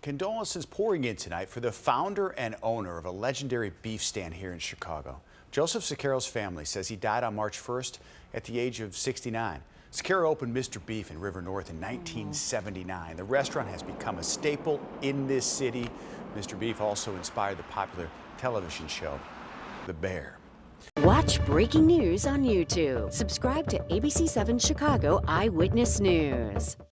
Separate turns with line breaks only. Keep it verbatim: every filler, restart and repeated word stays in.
Condolences pouring in tonight for the founder and owner of a legendary beef stand here in Chicago. Joseph Zucchero's family says he died on March first at the age of sixty-nine. Zucchero opened Mister Beef in River North in nineteen seventy-nine. The restaurant has become a staple in this city. Mister Beef also inspired the popular television show, The Bear.
Watch breaking news on YouTube. Subscribe to A B C seven Chicago Eyewitness News.